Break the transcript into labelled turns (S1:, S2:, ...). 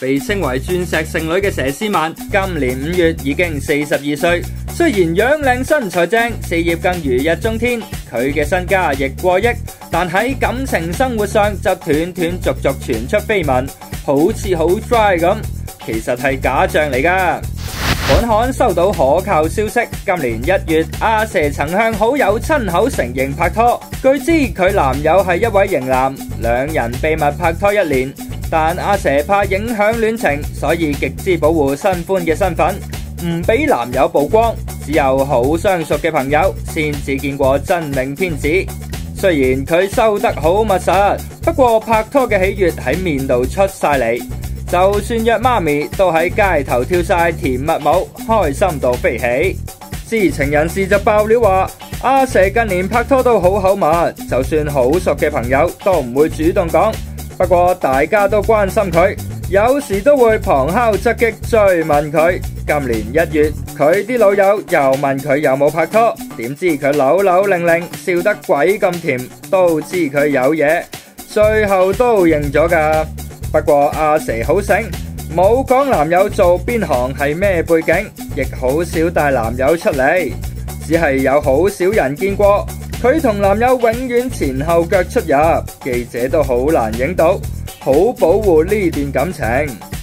S1: 被稱為鑽石剩女嘅佘詩曼，今年5月已經42歲。雖然樣靚身材正，事業更如日中天，佢嘅身家亦過億，但喺感情生活上就斷斷續續傳出緋聞，好似好 dry 咁，其實係假象嚟㗎。本刊收到可靠消息，今年1月，阿佘曾向好友親口承認拍拖。據知佢男友係一位型男，兩人秘密拍拖1年，但阿佘怕影響戀情，所以極之保護新歡嘅身份，唔俾男友曝光，只有好相熟嘅朋友先至見過真命天子。雖然佢收得好密實，不過拍拖嘅喜悅喺面度出晒嚟。就算約媽咪都喺街頭跳晒甜蜜舞，開心到飛起。知情人士就爆料話，阿佘近年拍拖都好口密，就算好熟嘅朋友都唔會主動講。不過大家都關心佢，有時都會旁敲側擊追問佢。今年1月，佢啲老友又問佢有冇拍拖，點知佢扭扭擰擰，笑得鬼咁甜，都知佢有嘢，最後都認咗㗎。不過阿佘好醒，冇講男友做邊行係咩背景，亦好少帶男友出嚟，只係有好少人見過佢同男友永遠前後腳出入，記者都好難影到，好保護呢段感情。